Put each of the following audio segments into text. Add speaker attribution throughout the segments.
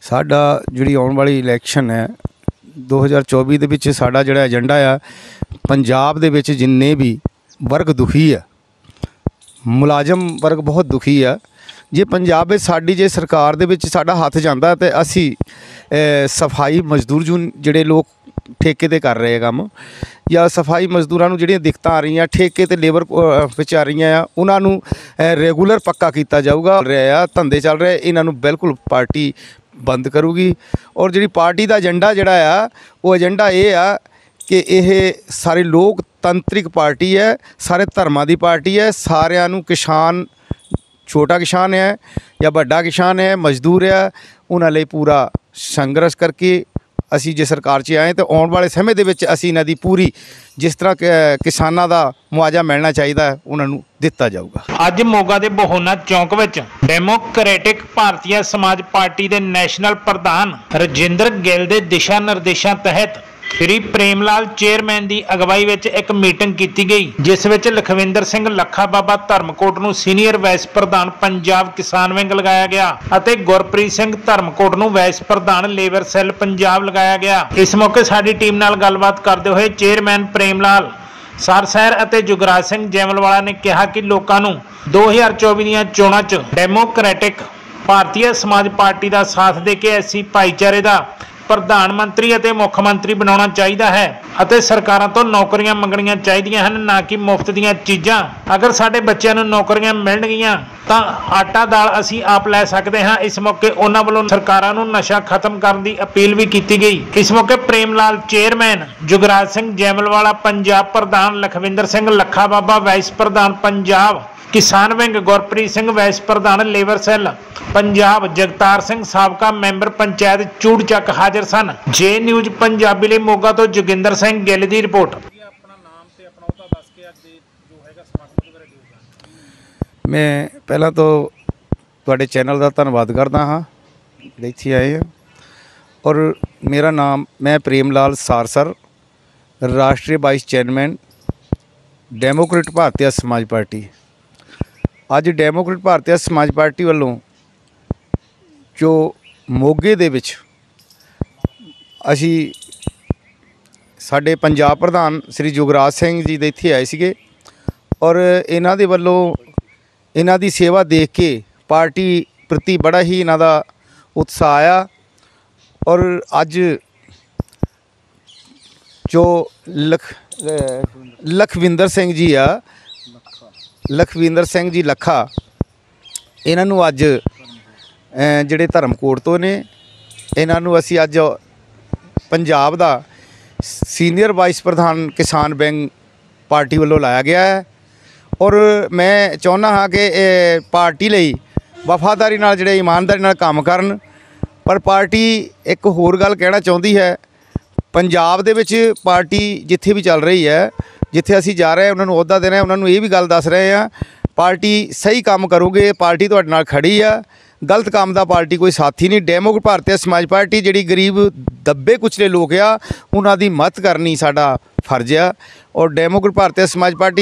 Speaker 1: साडा जिहड़ी आउण वाली इलैक्शन है 2024 ਦੇ ਵਿੱਚ ਸਾਡਾ ਜਿਹੜਾ ਏਜੰਡਾ ਆ ਪੰਜਾਬ ਦੇ ਵਿੱਚ ਜਿੰਨੇ ਵੀ ਵਰਗ ਦੁਖੀ ਆ ਮੁਲਾਜ਼ਮ ਵਰਗ ਬਹੁਤ ਦੁਖੀ ਆ ਜੇ ਪੰਜਾਬ ਵਿੱਚ ਸਾਡੀ ਜੇ ਸਰਕਾਰ ਦੇ ਵਿੱਚ ਸਾਡਾ ਹੱਥ ਜਾਂਦਾ ਤੇ ਅਸੀਂ ਸਫਾਈ ਮਜ਼ਦੂਰ ਜਿਹੜੇ ਲੋਕ ਠੇਕੇ ਤੇ ਕਰ ਰਹੇ ਕੰਮ ਜਾਂ ਸਫਾਈ ਮਜ਼ਦੂਰਾਂ ਨੂੰ ਜਿਹੜੀਆਂ ਦਿੱਕਤਾਂ ਆ ਰਹੀਆਂ ਠੇਕੇ ਤੇ ਲੇਬਰ ਵਿੱਚ ਆ ਰਹੀਆਂ ਆ ਉਹਨਾਂ ਨੂੰ ਰੈਗੂਲਰ ਪੱਕਾ ਕੀਤਾ ਜਾਊਗਾ ਰਿਹਾ ਧੰਦੇ ਚੱਲ ਰਹੇ ਇਹਨਾਂ ਨੂੰ ਬਿਲਕੁਲ ਪਾਰਟੀ ਬੰਦ ਕਰੂਗੀ और जी पार्टी का एजेंडा जोड़ा वो एजेंडा ये आ कि यह सारी लोकतंत्रिक पार्टी है सारे धर्मां की पार्टी है सारियां नूं किसान छोटा किसान है या बड़ा किसान है मजदूर है उन्हां लई पूरा संघर्ष करके असी जे सरकार च आए तो आने वाले समय दे विच असी इन्हां दी पूरी जिस तरह किसानां दा मुआवजा मिलना चाहिए उन्हां नूं दिता जाऊगा।
Speaker 2: अज मोगा दे बहोना चौक विच डेमोक्रेटिक भारतीय समाज पार्टी दे नैशनल प्रधान रजिंदर गिल दे दिशा निर्देशों तहत श्री प्रेमलाल चेयरमैन की अगवाई में एक मीटिंग की गई जिस विच लखविंदर सिंह लखा बाबा धर्मकोट नूं सीनियर वाइस प्रधान पंजाब किसान विंग लगाया गया और गुरप्रीत सिंह धर्मकोट नूं वाइस प्रधान लेबर सैल पंजाब लगाया गया। इस मौके साडी टीम नाल गलबात करते हुए चेयरमैन प्रेमलाल सारसैर और जुगराज सिंह जैमलवाला ने कहा कि लोगों नूं 2024 दीआं चोणां च डेमोक्रेटिक भारतीय समाज पार्टी का साथ दे के ऐसी भाईचारे का प्रधानमंत्री और मुख्यमंत्री बनाना चाहिए है और सरकारों तो नौकरियां मंगनियां चाहिए हैं ना कि मुफ्त दीयां चीज़ां। अगर साडे बच्चों नूं नौकरियां मिलणगियां तां आटा दाल असीं आप लै सकते हैं। इस मौके उन्हां वल्लों सरकारां नूं नशा खत्म करने की अपील भी की गई। इस मौके प्रेमलाल चेयरमैन जुगराज सिंह जैमलवाला पंजाब प्रधान लखविंदर सिंह लखा बाबा वाइस प्रधान पंजाब किसान विंग गुरप्रीत सिंह वाइस प्रधान लेबर सैल पंजाब जगतार सिंह साबका मैंबर पंचायत चूड़चक हाजिर सन। जे न्यूज़ पंजाबी लिए मोगा तो जोगिंदर सिंह गिल की रिपोर्ट।
Speaker 1: मैं पहला तो तुहाडे चैनल का धन्यवाद करता हाँ जिहड़े इत्थे आए हैं और मेरा नाम मैं प्रेमलाल सारसर राष्ट्रीय वाइस चेयरमैन डेमोक्रेट भारतीय समाज पार्टी। अज डेमोक्रेट भारतीय समाज पार्टी वालों जो मोगे दे विच असी साडे पंजाब प्रधान श्री जुगराज सिंह जी दे इत्थे आए सीगे और इन्हां दे वल्लों इन्हां दी सेवा देख के पार्टी प्रति बड़ा ही इन्हां दा उत्साह आया और अज जो लखविंदर सिंह जी आ लखविंदर सिंह जी लखा इन्हों अज जिहड़े धर्मकोट तो ने इन्हों असी अज पंजाब दा सीनियर वाइस प्रधान किसान विंग पार्टी वालों लाया गया है और मैं चाहुंदा हाँ कि पार्टी लई वफादारी नाल जिहड़े ईमानदारी नाल काम करन। पर पार्टी एक होर गल कहना चाहुंदी है पंजाब दे विच पार्टी जिथे भी चल रही है जिथे असी जा रहे हैं उन्होंने अहुदा देना उन्होंने ये भी गल दस रहे हैं पार्टी सही काम करोगे पार्टी तुहाडे नाल खड़ी है गलत काम का पार्टी कोई साथी नहीं। डेमोक्रेट भारतीय समाज पार्टी जिहड़ी गरीब दबे कुचले लोग आ उन्हां दी मदद करनी साडा फर्ज आ और डेमोक्रेट भारतीय समाज पार्टी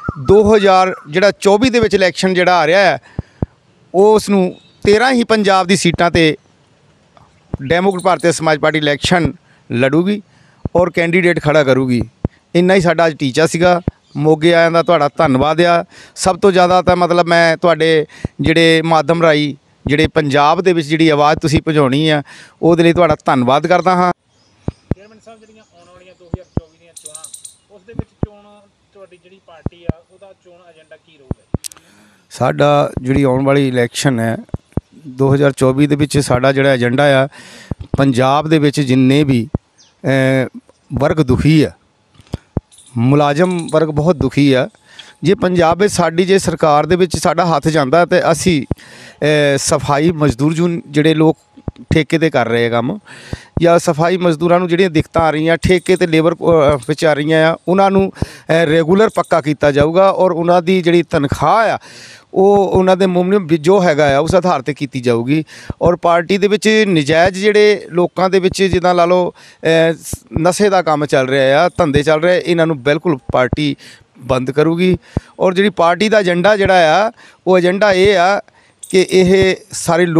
Speaker 1: 2024 दे विच इलैक्शन जिहड़ा आ रहा है उस नूं 13 ही पंजाब दी सीटां ते डेमोक्रेट भारतीय समाज पार्टी इलैक्शन लड़ूगी और कैंडीडेट खड़ा करूगी। इन्ना ही साडा अज टीचा सीगा। मोगे आयां दा तुहाडा धन्नवाद आ। सब तो ज़्यादा तो मतलब मैं तुहाडे जिहड़े माध्यम राही जिहड़े पंजाब दे विच जिहड़ी आवाज़ तुसीं पहुंचाउणी आ उहदे लई तुहाडा धन्नवाद करदा हाँ।
Speaker 2: चेयरमैन साहब जिहड़ियां आउण वालीआं 2024 दीआं चोणां उस दे विच चोण तुहाडी जिहड़ी पार्टी आ उहदा चोण एजेंडा की रहूगा?
Speaker 1: साडा जिहड़ी आउण वाली इलैक्शन है 2024 दे विच साडा जिहड़ा एजेंडा आ पंजाब दे विच जिन्ने भी वर्ग दुखी है मुलाजम वर्ग बहुत दुखी है जे पंजाब में साडी जे सरकार दे विच साडा हत्थ जांदा ते असी सफाई मजदूर जिहड़े लोग ठेके ते कर रहे काम या सफाई मजदूरां नूं जिहड़ियां दिक्कतां आ रहीਆਂ ठेके ते लेबर विच आ रहीਆਂ आ उन्हां नूं रेगूलर पक्का किया जाऊगा और उन्हां दी जिहड़ी तनख्वाह आ ਉਹ ਉਹਨਾਂ ਦੇ ਮੁਮਕਿਨ ਜੋ ਹੈਗਾ ਆ ਉਸ ਆਧਾਰ ਤੇ ਕੀਤੀ ਜਾਊਗੀ ਔਰ ਪਾਰਟੀ ਦੇ ਵਿੱਚ ਨਜਾਇਜ਼ ਜਿਹੜੇ ਲੋਕਾਂ ਦੇ ਵਿੱਚ ਜਿੱਦਾਂ ਲਾ ਲਓ ਨਸ਼ੇ ਦਾ ਕੰਮ ਚੱਲ ਰਿਹਾ ਆ ਧੰਦੇ ਚੱਲ ਰਹੇ ਇਹਨਾਂ ਨੂੰ ਬਿਲਕੁਲ ਪਾਰਟੀ ਬੰਦ ਕਰੂਗੀ ਔਰ ਜਿਹੜੀ ਪਾਰਟੀ ਦਾ ਏਜੰਡਾ ਜਿਹੜਾ ਆ ਉਹ ਏਜੰਡਾ ਇਹ ਆ ਕਿ ਇਹ ਸਾਰੇ ਲੋਕ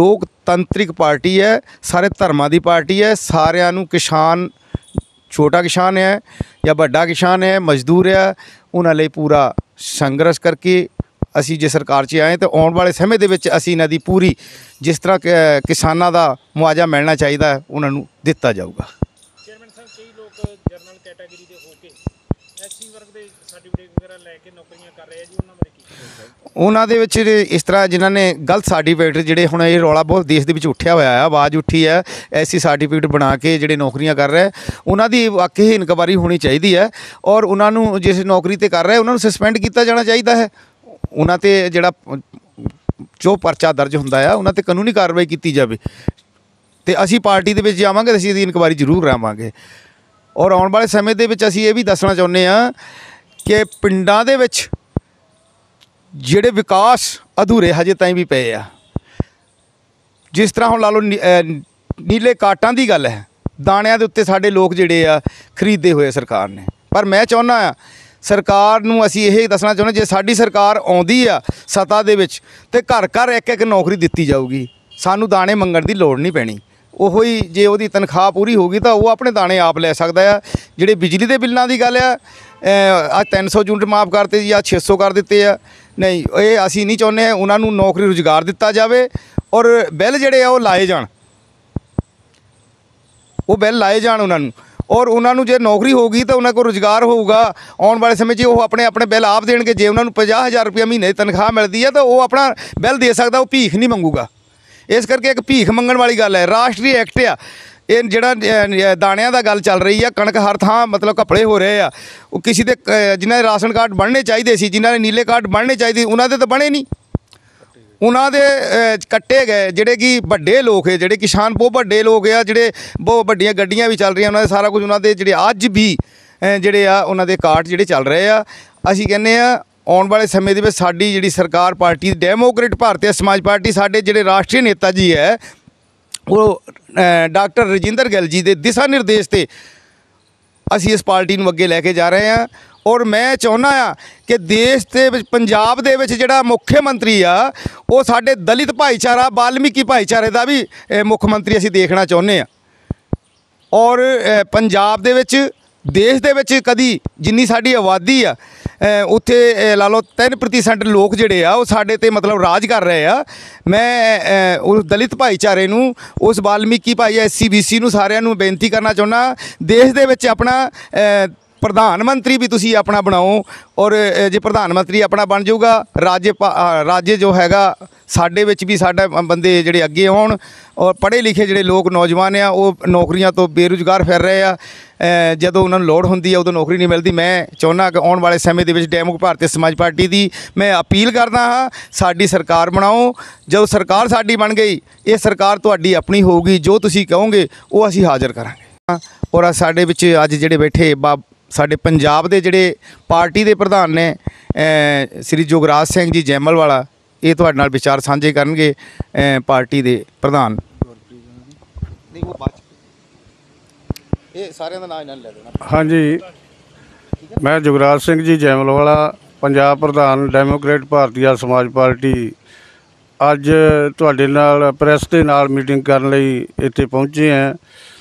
Speaker 1: लोकतंत्रिक पार्टी है, सारे धर्मां की पार्टी है। सारिਆਂ ਨੂੰ किसान, छोटा किसान है या बड़ा किसान है, मजदूर है, उन्हां लई पूरा संघर्ष करके ਅਸੀਂ ਜੇ ਸਰਕਾਰ 'ਚ ਆਏ ਤਾਂ ਆਉਣ ਵਾਲੇ ਸਮੇਂ ਦੇ ਵਿੱਚ ਅਸੀਂ ਇਹਨਾਂ ਦੀ ਪੂਰੀ ਜਿਸ ਤਰ੍ਹਾਂ ਕਿਸਾਨਾਂ ਦਾ ਮੁਆਵਜ਼ਾ ਮਿਲਣਾ ਚਾਹੀਦਾ ਉਹਨਾਂ ਨੂੰ ਦਿੱਤਾ ਜਾਊਗਾ।
Speaker 2: ਚੇਅਰਮੈਨ ਸਾਹਿਬ, ਕਈ ਲੋਕ ਜਰਨਲ ਕੈਟਾਗਰੀ ਦੇ ਹੋ ਕੇ ਐਸਸੀ ਵਰਗ ਦੇ ਸਰਟੀਫਿਕੇਟ ਵਗੈਰਾ ਲੈ ਕੇ ਨੌਕਰੀਆਂ ਕਰ ਰਹੇ ਆ ਜੀ, ਉਹਨਾਂ ਬਾਰੇ ਕੀ ਕਹੋਗੇ? ਉਹਨਾਂ ਦੇ ਵਿੱਚ ਇਸ ਤਰ੍ਹਾਂ ਜਿਨ੍ਹਾਂ ਨੇ ਗਲਤ ਸਰਟੀਫਿਕੇਟ, ਜਿਹੜੇ ਹੁਣ ਇਹ ਰੌਲਾ ਬਹੁਤ ਦੇਸ਼ ਦੇ ਵਿੱਚ ਉੱਠਿਆ ਹੋਇਆ ਆ, ਆਵਾਜ਼ ਉੱਠੀ ਹੈ, ਐਸੀ ਸਰਟੀਫਿਕੇਟ ਬਣਾ ਕੇ ਜਿਹੜੇ ਨੌਕਰੀਆਂ ਕਰ ਰਹੇ, ਉਹਨਾਂ ਦੀ ਵਾਕਈ ਇਨਕੁਆਇਰੀ ਹੋਣੀ ਚਾਹੀਦੀ ਹੈ ਔਰ ਉਹਨਾਂ ਨੂੰ ਜਿਸ ਨੌਕਰੀ 'ਤੇ ਕਰ ਰਹੇ ਉਹਨਾਂ ਨੂੰ ਸਸਪੈਂਡ ਕੀਤਾ ਜਾਣਾ ਚਾਹੀਦਾ ਹੈ। ਉਹਨਾਂ 'ਤੇ ਜਿਹੜਾ ਜੋ ਪਰਚਾ ਦਰਜ ਹੁੰਦਾ ਆ ਉਹਨਾਂ 'ਤੇ ਕਾਨੂੰਨੀ ਕਾਰਵਾਈ ਕੀਤੀ ਜਾਵੇ ਅਤੇ ਅਸੀਂ ਪਾਰਟੀ ਦੇ ਵਿੱਚ ਜਾਵਾਂਗੇ, ਅਸੀਂ ਇਹਦੀ ਇਨਕੁਆਇਰੀ ਜ਼ਰੂਰ ਕਰਾਵਾਂਗੇ। ਔਰ ਆਉਣ ਵਾਲੇ ਸਮੇਂ ਦੇ ਵਿੱਚ ਅਸੀਂ ਇਹ ਵੀ ਦੱਸਣਾ ਚਾਹੁੰਦੇ ਹਾਂ ਕਿ ਪਿੰਡਾਂ ਦੇ ਵਿੱਚ ਜਿਹੜੇ ਵਿਕਾਸ ਅਧੂਰੇ ਹਜੇ ਤਾਈਂ ਵੀ ਪਏ ਆ, ਜਿਸ ਤਰ੍ਹਾਂ ਹੁਣ ਲਾ ਲਓ ਨੀਲੇ ਕਾਟਾਂ ਦੀ ਗੱਲ ਹੈ, ਦਾਣਿਆਂ ਦੇ ਉੱਤੇ ਸਾਡੇ ਲੋਕ ਜਿਹੜੇ ਆ ਖਰੀਦੇ ਹੋਏ ਸਰਕਾਰ ਨੇ। ਪਰ ਮੈਂ ਚਾਹੁੰਦਾ ਆ ਸਰਕਾਰ ਨੂੰ ਅਸੀਂ ਇਹ ਦੱਸਣਾ ਚਾਹੁੰਦੇ, ਜੇ ਸਾਡੀ ਸਰਕਾਰ ਆਉਂਦੀ ਆ ਸੱਤਾ ਦੇ ਵਿੱਚ ਤੇ ਘਰ ਘਰ ਇੱਕ ਇੱਕ ਨੌਕਰੀ ਦਿੱਤੀ ਜਾਊਗੀ, ਸਾਨੂੰ ਦਾਣੇ ਮੰਗਣ ਦੀ ਲੋੜ ਨਹੀਂ ਪੈਣੀ। ਉਹੋ ਹੀ ਜੇ ਉਹਦੀ ਤਨਖਾਹ ਪੂਰੀ ਹੋਊਗੀ ਤਾਂ ਉਹ ਆਪਣੇ ਦਾਣੇ ਆਪ ਲੈ ਸਕਦਾ ਆ। ਜਿਹੜੇ ਬਿਜਲੀ ਦੇ ਬਿੱਲਾਂ ਦੀ ਗੱਲ ਆ, ਆ 300 ਯੂਨਿਟ ਮਾਫ ਕਰਤੇ ਜਾਂ 600 ਕਰ ਦਿੱਤੇ ਆ, ਨਹੀਂ ਇਹ ਅਸੀਂ ਨਹੀਂ ਚਾਹੁੰਦੇ। ਉਹਨਾਂ ਨੂੰ ਨੌਕਰੀ ਰੁਜ਼ਗਾਰ ਦਿੱਤਾ ਜਾਵੇ ਔਰ ਬਿੱਲ ਜਿਹੜੇ ਆ ਉਹ ਲਾਏ ਜਾਣ, ਉਹ ਬਿੱਲ ਲਾਏ ਜਾਣ ਉਹਨਾਂ ਨੂੰ। ਔਰ ਉਹਨਾਂ ਨੂੰ ਜੇ ਨੌਕਰੀ ਹੋਊਗੀ ਤਾਂ ਉਹਨਾਂ ਕੋਲ ਰੁਜ਼ਗਾਰ ਹੋਊਗਾ। ਆਉਣ ਵਾਲੇ ਸਮੇਂ 'ਚ ਉਹ ਆਪਣੇ ਬਿੱਲ ਆਪ ਦੇਣਗੇ। ਜੇ ਉਹਨਾਂ ਨੂੰ 50,000 ਰੁਪਇਆ ਮਹੀਨੇ ਦੀ ਤਨਖਾਹ ਮਿਲਦੀ ਹੈ ਤਾਂ ਉਹ ਆਪਣਾ ਬਿੱਲ ਦੇ ਸਕਦਾ, ਉਹ ਭੀਖ ਨਹੀਂ ਮੰਗੂਗਾ। ਇਸ ਕਰਕੇ ਇੱਕ ਭੀਖ ਮੰਗਣ ਵਾਲੀ ਗੱਲ ਹੈ। ਰਾਸ਼ਟਰੀ ਐਕਟ ਆ ਇਹ, ਜਿਹੜਾ ਦਾਣਿਆਂ ਦਾ ਗੱਲ ਚੱਲ ਰਹੀ ਆ, ਕਣਕ ਹਰ ਥਾਂ ਮਤਲਬ ਘਪਲੇ ਹੋ ਰਹੇ ਆ। ਉਹ ਕਿਸੇ ਦੇ ਜਿਨ੍ਹਾਂ ਦੇ ਰਾਸ਼ਨ ਕਾਰਡ ਬਣਨੇ ਚਾਹੀਦੇ ਸੀ, ਜਿਨ੍ਹਾਂ ਦੇ ਨੀਲੇ ਕਾਰਡ ਬਣਨੇ ਚਾਹੀਦੇ, ਉਹਨਾਂ ਦੇ ਤਾਂ ਬਣੇ ਨਹੀਂ, ਉਹਨਾਂ ਦੇ ਕੱਟੇ ਗਏ। ਜਿਹੜੇ ਕਿ ਵੱਡੇ ਲੋਕ ਹੈ, ਜਿਹੜੇ ਕਿਸਾਨ ਬਹੁਤ ਵੱਡੇ ਲੋਕ ਆ, ਜਿਹੜੇ ਬਹੁਤ ਵੱਡੀਆਂ ਗੱਡੀਆਂ ਵੀ ਚੱਲ ਰਹੀਆਂ, ਉਹਨਾਂ ਦੇ ਸਾਰਾ ਕੁਝ ਉਹਨਾਂ ਦੇ ਜਿਹੜੇ ਅੱਜ ਵੀ ਜਿਹੜੇ ਆ ਉਹਨਾਂ ਦੇ ਕਾਰਡ ਜਿਹੜੇ ਚੱਲ ਰਹੇ ਆ। ਅਸੀਂ ਕਹਿੰਦੇ ਆ ਆਉਣ ਵਾਲੇ ਸਮੇਂ ਦੇ ਵਿੱਚ ਸਾਡੀ ਜਿਹੜੀ ਸਰਕਾਰ ਪਾਰਟੀ ਡੈਮੋਕ੍ਰੇਟ ਭਾਰਤੀ ਸਮਾਜ ਪਾਰਟੀ, ਸਾਡੇ ਜਿਹੜੇ ਰਾਸ਼ਟਰੀ ਨੇਤਾ ਜੀ ਹੈ ਉਹ ਡਾਕਟਰ ਰਜਿੰਦਰ ਗਿੱਲ ਜੀ ਦੇ ਦਿਸ਼ਾ ਨਿਰਦੇਸ਼ 'ਤੇ ਅਸੀਂ ਇਸ ਪਾਰਟੀ ਨੂੰ ਅੱਗੇ ਲੈ ਕੇ ਜਾ ਰਹੇ ਹਾਂ। ਔਰ ਮੈਂ ਚਾਹੁੰਦਾ ਆ ਕਿ ਦੇਸ਼ ਦੇ ਵਿੱਚ, ਪੰਜਾਬ ਦੇ ਵਿੱਚ ਜਿਹੜਾ ਮੁੱਖ ਮੰਤਰੀ ਆ ਉਹ ਸਾਡੇ ਦਲਿਤ ਭਾਈਚਾਰਾ, ਵਾਲਮੀਕੀ ਭਾਈਚਾਰੇ ਦਾ ਵੀ ਮੁੱਖ ਮੰਤਰੀ ਅਸੀਂ ਦੇਖਣਾ ਚਾਹੁੰਦੇ ਹਾਂ। ਔਰ ਪੰਜਾਬ ਦੇ ਵਿੱਚ, ਦੇਸ਼ ਦੇ ਵਿੱਚ ਕਦੀ ਜਿੰਨੀ ਸਾਡੀ ਆਬਾਦੀ ਆ ਉੱਥੇ ਲਾ ਲਓ 3% ਲੋਕ ਜਿਹੜੇ ਆ ਉਹ ਸਾਡੇ 'ਤੇ ਮਤਲਬ ਰਾਜ ਕਰ ਰਹੇ ਆ। ਮੈਂ ਉਸ ਦਲਿਤ ਭਾਈਚਾਰੇ ਨੂੰ, ਉਸ ਵਾਲਮੀਕੀ ਭਾਈ SC BC ਨੂੰ ਸਾਰਿਆਂ ਨੂੰ ਬੇਨਤੀ ਕਰਨਾ ਚਾਹੁੰਦਾ, ਦੇਸ਼ ਦੇ ਵਿੱਚ ਆਪਣਾ ਪ੍ਰਧਾਨ ਮੰਤਰੀ ਵੀ ਤੁਸੀਂ ਆਪਣਾ ਬਣਾਓ। ਔਰ ਜੇ ਪ੍ਰਧਾਨ ਮੰਤਰੀ ਆਪਣਾ ਬਣ ਜਾਊਗਾ, ਰਾਜ ਜੋ ਹੈਗਾ ਸਾਡੇ ਵਿੱਚ ਵੀ ਸਾਡਾ ਬੰਦੇ ਜਿਹੜੇ ਅੱਗੇ ਆਉਣ। ਔਰ ਪੜ੍ਹੇ ਲਿਖੇ ਜਿਹੜੇ ਲੋਕ ਨੌਜਵਾਨ ਆ ਉਹ ਨੌਕਰੀਆਂ ਤੋਂ ਬੇਰੁਜ਼ਗਾਰ ਫਿਰ ਰਹੇ ਆ। ਜਦੋਂ ਉਹਨਾਂ ਨੂੰ ਲੋੜ ਹੁੰਦੀ ਆ ਉਦੋਂ ਨੌਕਰੀ ਨਹੀਂ ਮਿਲਦੀ। ਮੈਂ ਚਾਹੁੰਦਾ ਕਿ ਆਉਣ ਵਾਲੇ ਸਮੇਂ ਦੇ ਵਿੱਚ ਡੈਮੋਕ੍ਰੇਟਿਕ ਭਾਰਤੀ ਸਮਾਜ ਪਾਰਟੀ ਦੀ ਮੈਂ ਅਪੀਲ ਕਰਦਾ ਹਾਂ, ਸਾਡੀ ਸਰਕਾਰ ਬਣਾਓ। ਜਦੋਂ ਸਰਕਾਰ ਸਾਡੀ ਬਣ ਗਈ, ਇਹ ਸਰਕਾਰ ਤੁਹਾਡੀ ਆਪਣੀ ਹੋਊਗੀ। ਜੋ ਤੁਸੀਂ ਕਹੋਗੇ ਉਹ ਅਸੀਂ ਹਾਜ਼ਰ ਕਰਾਂਗੇ। ਔਰ ਸਾਡੇ ਵਿੱਚ ਅੱਜ ਜਿਹੜੇ ਬੈਠੇ ਸਾਡੇ ਪੰਜਾਬ ਦੇ ਜਿਹੜੇ ਪਾਰਟੀ ਦੇ ਪ੍ਰਧਾਨ ਨੇ ਸ੍ਰੀ ਜੋਗਰਾਜ ਸਿੰਘ ਜੀ ਜੈਮਲ ਵਾਲਾ, ਇਹ ਤੁਹਾਡੇ ਨਾਲ ਵਿਚਾਰ ਸਾਂਝੇ ਕਰਨਗੇ। ਪਾਰਟੀ ਦੇ ਪ੍ਰਧਾਨ ਨਹੀਂ, ਉਹ ਬਾਅਦ ਇਹ ਸਾਰਿਆਂ ਦਾ ਨਾਮ ਇਹਨਾਂ ਨੇ ਲੈ ਦੇਣਾ।
Speaker 3: ਹਾਂਜੀ, ਮੈਂ ਜੋਗਰਾਜ ਸਿੰਘ ਜੀ ਜੈਮਲ ਵਾਲਾ, ਪੰਜਾਬ ਪ੍ਰਧਾਨ ਡੈਮੋਕ੍ਰੇਟ ਭਾਰਤੀ ਸਮਾਜ ਪਾਰਟੀ। ਅੱਜ ਤੁਹਾਡੇ ਨਾਲ ਪ੍ਰੈਸ ਦੇ ਨਾਲ ਮੀਟਿੰਗ ਕਰਨ ਲਈ ਇੱਥੇ ਪਹੁੰਚੇ ਹਾਂ।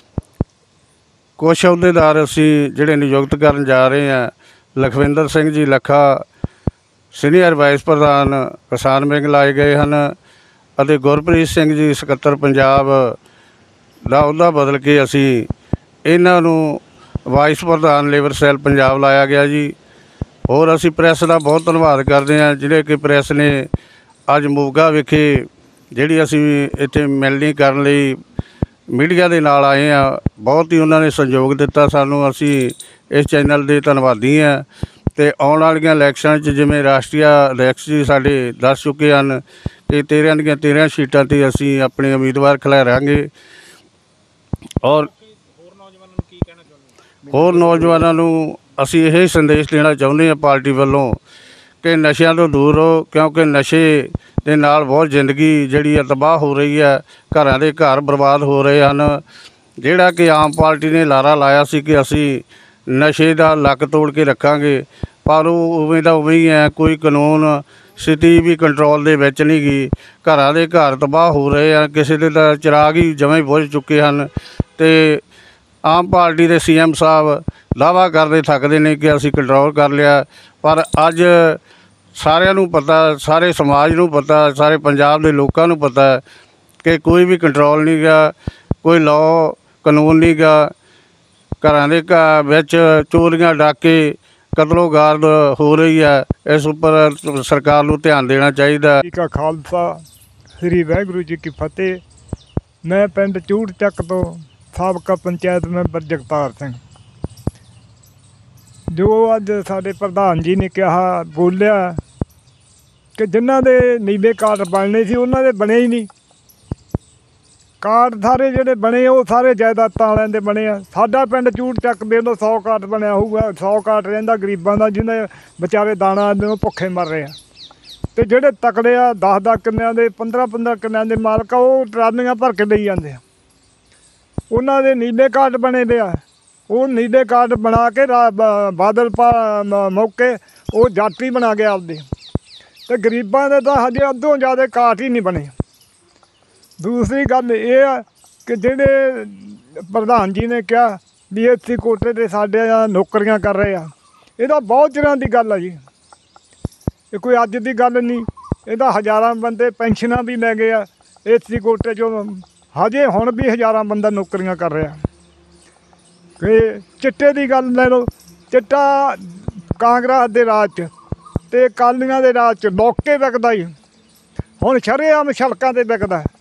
Speaker 3: ਕੁਛ ਅਹੁਦੇਦਾਰ ਅਸੀਂ ਜਿਹੜੇ ਨਿਯੁਕਤ ਕਰਨ ਜਾ ਰਹੇ ਹਾਂ। ਲਖਵਿੰਦਰ ਸਿੰਘ ਜੀ ਲੱਖਾ ਸੀਨੀਅਰ ਵਾਈਸ ਪ੍ਰਧਾਨ ਕਿਸਾਨ ਵਿੰਗ ਲਾਏ ਗਏ ਹਨ ਅਤੇ ਗੁਰਪ੍ਰੀਤ ਸਿੰਘ ਜੀ ਸਕੱਤਰ ਪੰਜਾਬ ਦਾ ਅਹੁਦਾ ਬਦਲ ਕੇ ਅਸੀਂ ਇਹਨਾਂ ਨੂੰ ਵਾਈਸ ਪ੍ਰਧਾਨ ਲੇਬਰ ਸੈੱਲ ਪੰਜਾਬ ਲਾਇਆ ਗਿਆ ਜੀ। ਹੋਰ ਅਸੀਂ ਪ੍ਰੈਸ ਦਾ ਬਹੁਤ ਧੰਨਵਾਦ ਕਰਦੇ ਹਾਂ, ਜਿਹੜੇ ਕਿ ਪ੍ਰੈਸ ਨੇ ਅੱਜ ਮੋਗਾ ਵਿਖੇ ਜਿਹੜੀ ਅਸੀਂ ਇੱਥੇ ਮਿਲਣੀ ਕਰਨ ਲਈ ਮੀਡੀਆ ਦੇ ਨਾਲ ਆਏ ਹਾਂ, ਬਹੁਤ ਹੀ ਉਹਨਾਂ ਨੇ ਸਹਿਯੋਗ ਦਿੱਤਾ ਸਾਨੂੰ। ਅਸੀਂ ਇਸ ਚੈਨਲ ਦੇ ਧੰਨਵਾਦੀ ਹਾਂ। ਅਤੇ ਆਉਣ ਵਾਲੀਆਂ ਇਲੈਕਸ਼ਨਾਂ 'ਚ ਜਿਵੇਂ ਰਾਸ਼ਟਰੀ ਇਲੈਕਸ਼ਨ ਸਾਡੇ ਦੱਸ ਚੁੱਕੇ ਹਨ ਕਿ 13 ਦੀਆਂ 13 ਸੀਟਾਂ 'ਤੇ ਅਸੀਂ ਆਪਣੇ ਉਮੀਦਵਾਰ ਖਿਲਾਰਾਂਗੇ। ਔਰ ਹੋਰ ਨੌਜਵਾਨਾਂ ਨੂੰ ਅਸੀਂ ਇਹ ਸੰਦੇਸ਼ ਦੇਣਾ ਚਾਹੁੰਦੇ ਹਾਂ ਪਾਰਟੀ ਵੱਲੋਂ ਕਿ ਨਸ਼ਿਆਂ ਤੋਂ ਦੂਰ ਰਹੋ, ਕਿਉਂਕਿ ਨਸ਼ੇ ਦੇ ਨਾਲ ਬਹੁਤ ਜ਼ਿੰਦਗੀ ਜਿਹੜੀ ਆ ਤਬਾਹ ਹੋ ਰਹੀ ਹੈ, ਘਰਾਂ ਦੇ ਘਰ ਬਰਬਾਦ ਹੋ ਰਹੇ ਹਨ। ਜਿਹੜਾ ਕਿ ਆਮ ਪਾਰਟੀ ਨੇ ਲਾਰਾ ਲਾਇਆ ਸੀ ਕਿ ਅਸੀਂ ਨਸ਼ੇ ਦਾ ਲੱਕ ਤੋੜ ਕੇ ਰੱਖਾਂਗੇ, ਪਰ ਉਹ ਉਵੇਂ ਦਾ ਉਵੇਂ ਹੀ ਹੈ। ਕੋਈ ਕਾਨੂੰਨ ਸਥਿਤੀ ਵੀ ਕੰਟਰੋਲ ਦੇ ਵਿੱਚ ਨਹੀਂ ਗਈ। ਘਰਾਂ ਦੇ ਘਰ ਤਬਾਹ ਹੋ ਰਹੇ ਆ, ਕਿਸੇ ਦੇ ਤਾਂ ਚਿਰਾਗ ਹੀ ਜਮਾਂ ਹੀ ਬੁਝ ਚੁੱਕੇ ਹਨ। ਅਤੇ ਆਮ ਪਾਰਟੀ ਦੇ CM ਸਾਹਿਬ ਦਾਅਵਾ ਕਰਦੇ ਥੱਕਦੇ ਨੇ ਕਿ ਅਸੀਂ ਕੰਟਰੋਲ ਕਰ ਲਿਆ, ਪਰ ਅੱਜ ਸਾਰਿਆਂ ਨੂੰ ਪਤਾ, ਸਾਰੇ ਸਮਾਜ ਨੂੰ ਪਤਾ, ਸਾਰੇ ਪੰਜਾਬ ਦੇ ਲੋਕਾਂ ਨੂੰ ਪਤਾ ਕਿ ਕੋਈ ਵੀ ਕੰਟਰੋਲ ਨਹੀਂ ਗਾ, ਕੋਈ ਲਾਅ ਕਾਨੂੰਨ ਨਹੀਂ ਗਾ। ਘਰਾਂ ਦੇ ਵਿੱਚ ਚੋਰੀਆਂ ਡਾਕੇ ਕਤਲੋ ਗਾਰਦ ਹੋ ਰਹੀ ਹੈ। ਇਸ ਉੱਪਰ ਸਰਕਾਰ ਨੂੰ ਧਿਆਨ ਦੇਣਾ ਚਾਹੀਦਾ।
Speaker 4: ਜੀ ਕਾ ਖਾਲਸਾ, ਸ੍ਰੀ ਵਾਹਿਗੁਰੂ ਜੀ ਕੀ ਫਤਿਹ। ਮੈਂ ਪਿੰਡ ਚੂੜ ਚੱਕ ਤੋਂ ਸਾਬਕਾ ਪੰਚਾਇਤ ਮੈਂਬਰ ਜਗਤਾਰ ਸਿੰਘ। ਜੋ ਅੱਜ ਸਾਡੇ ਪ੍ਰਧਾਨ ਜੀ ਨੇ ਕਿਹਾ, ਬੋਲਿਆ ਕਿ ਜਿਨ੍ਹਾਂ ਦੇ ਨੀਲੇ ਕਾਰਡ ਬਣਨੇ ਸੀ ਉਹਨਾਂ ਦੇ ਬਣੇ ਹੀ ਨਹੀਂ। ਕਾਰਡ ਸਾਰੇ ਜਿਹੜੇ ਬਣੇ ਉਹ ਸਾਰੇ ਜਾਇਦਾਦਾਂ ਵਾਲਿਆਂ ਦੇ ਬਣੇ ਆ। ਸਾਡਾ ਪਿੰਡ ਚੂੜ ਚੱਕ ਦੇ ਲੋ 100 ਕਾਰਡ ਬਣਿਆ ਹੋਊਗਾ, 100 ਕਾਰਡ ਰਹਿੰਦਾ ਗਰੀਬਾਂ ਦਾ, ਜਿਹਨੇ ਵਿਚਾਰੇ ਦਾਣਾ ਦੇ ਭੁੱਖੇ ਮਰ ਰਹੇ ਆ। ਅਤੇ ਜਿਹੜੇ ਤਕੜੇ ਆ 10-10 ਕਿੱਲਿਆਂ ਦੇ, 15-15 ਕਿੱਲਿਆਂ ਦੇ ਮਾਲਕ ਆ, ਉਹ ਟਰਾਲੀਆਂ ਭਰ ਕੇ ਲਈ ਜਾਂਦੇ ਆ। ਉਹਨਾਂ ਦੇ ਨੀਲੇ ਕਾਰਡ ਬਣੇ ਦੇ ਆ। ਉਹ ਨੀਲੇ ਕਾਰਡ ਬਣਾ ਕੇ ਬਾਦਲ ਮੌਕੇ ਉਹ ਜਾਤੀ ਬਣਾ ਗਿਆ ਆਪਦੇ, ਅਤੇ ਗਰੀਬਾਂ ਦੇ ਤਾਂ ਹਜੇ ਅੱਧੋਂ ਜ਼ਿਆਦਾ ਕਾਰਡ ਹੀ ਨਹੀਂ ਬਣੇ। ਦੂਸਰੀ ਗੱਲ ਇਹ ਆ ਕਿ ਜਿਹੜੇ ਪ੍ਰਧਾਨ ਜੀ ਨੇ ਕਿਹਾ ਵੀ SC ਕੋਟੇ 'ਤੇ ਸਾਡੇ ਨੌਕਰੀਆਂ ਕਰ ਰਹੇ ਆ, ਇਹਦਾ ਬਹੁਤ ਚਿਰਾਂ ਦੀ ਗੱਲ ਆ ਜੀ। ਇਹ ਕੋਈ ਅੱਜ ਦੀ ਗੱਲ ਨਹੀਂ। ਇਹਦਾ ਹਜ਼ਾਰਾਂ ਬੰਦੇ ਪੈਨਸ਼ਨਾਂ ਵੀ ਲੈ ਗਏ ਆ SC ਕੋਟੇ 'ਚੋਂ। ਹਜੇ ਹੁਣ ਵੀ ਹਜ਼ਾਰਾਂ ਬੰਦਾ ਨੌਕਰੀਆਂ ਕਰ ਰਿਹਾ। ਕਿ ਚਿੱਟੇ ਦੀ ਗੱਲ ਲੈ ਲਓ, ਚਿੱਟਾ ਕਾਂਗਰਸ ਦੇ ਰਾਜ 'ਚ ਅਤੇ ਅਕਾਲੀਆਂ ਦੇ ਰਾਜ 'ਚ ਲੋਕੇ ਵਿਕਦਾ ਹੀ, ਹੁਣ ਸ਼ਰੇਆਮ ਸੜਕਾਂ 'ਤੇ ਵਿਕਦਾ।